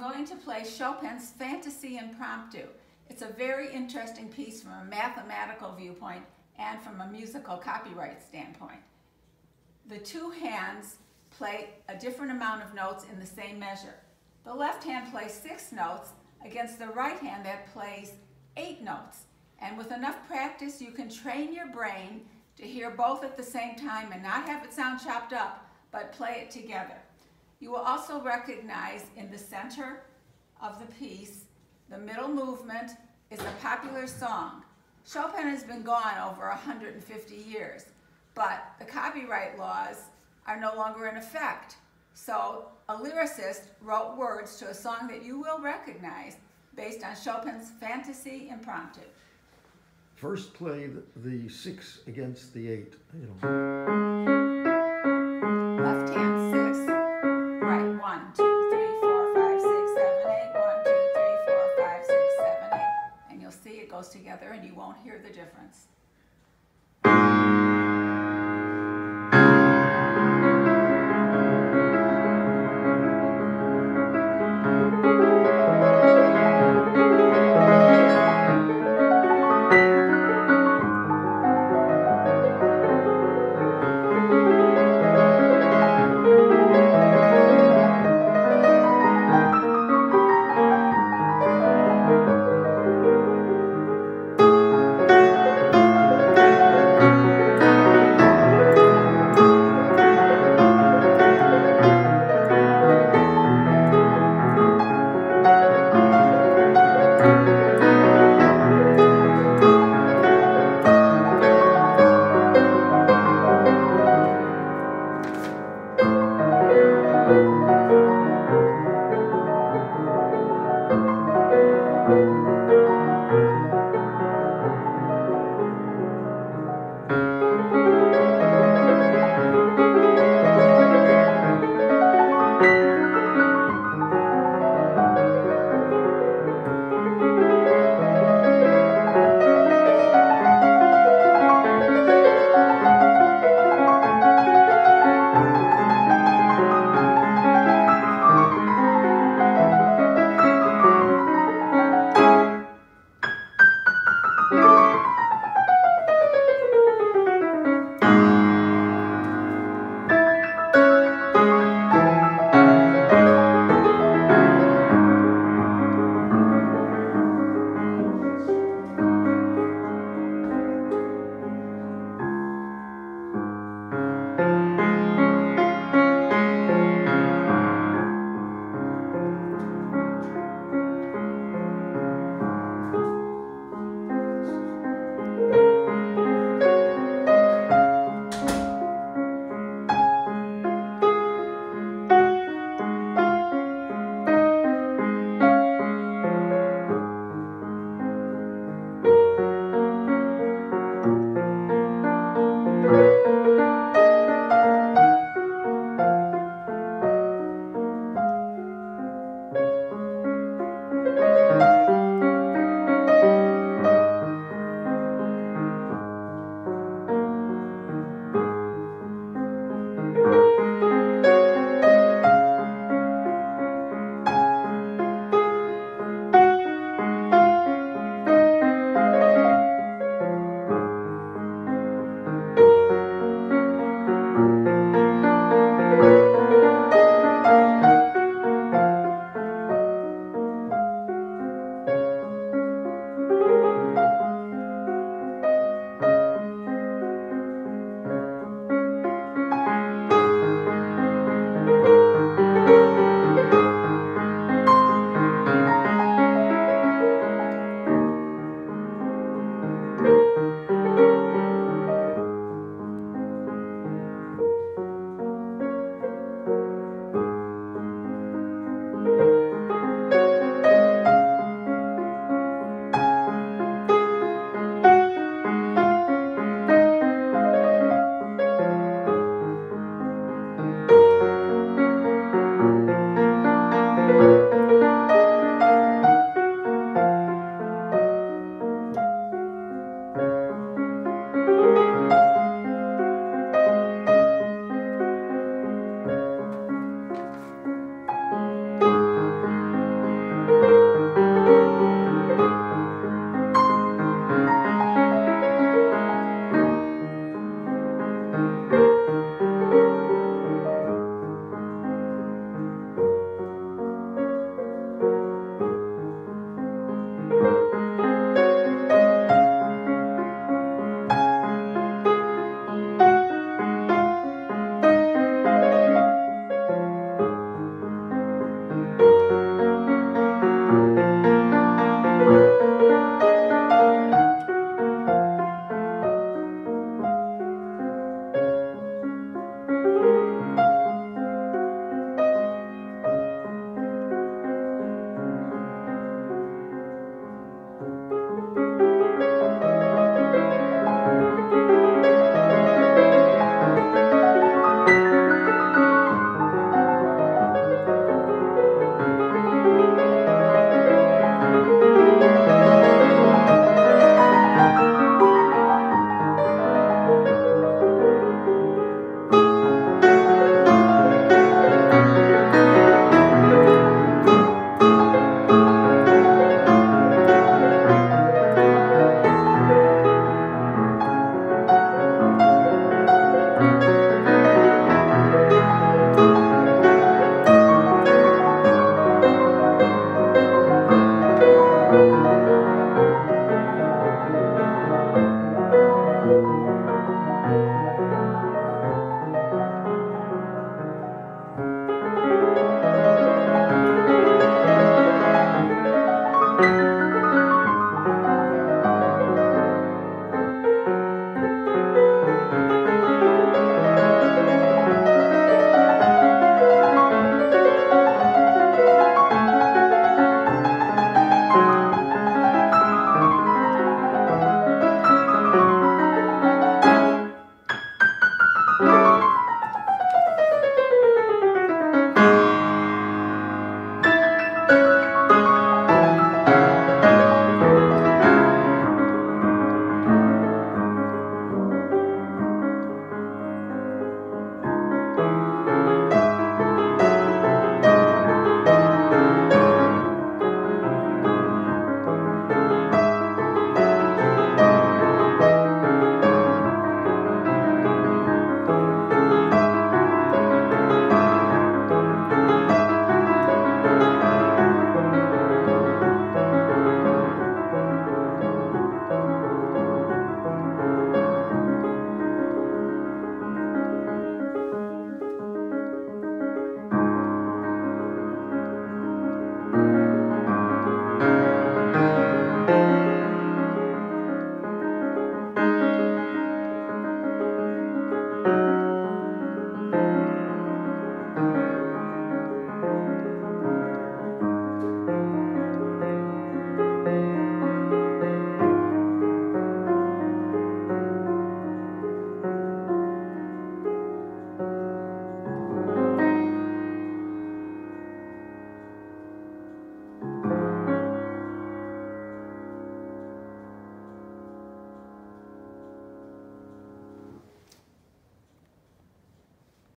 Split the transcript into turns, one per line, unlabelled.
going to play Chopin's Fantasy Impromptu. It's a very interesting piece from a mathematical viewpoint and from a musical copyright standpoint. The two hands play a different amount of notes in the same measure. The left hand plays 6 notes against the right hand that plays 8 notes. And with enough practice, you can train your brain to hear both at the same time and not have it sound chopped up, but play it together. You will also recognize in the center of the piece, the middle movement is a popular song. Chopin has been gone over 150 years, but the copyright laws are no longer in effect. So a lyricist wrote words to a song that you will recognize based on Chopin's Fantasy Impromptu.
First play the 6 against the 8.
Left hand 6, right 1, 2, 3, 4, 5, 6, 7, 8. 1, 2, 3, 4, 5, 6, 7, 8. And you'll see it goes together and you won't hear the difference.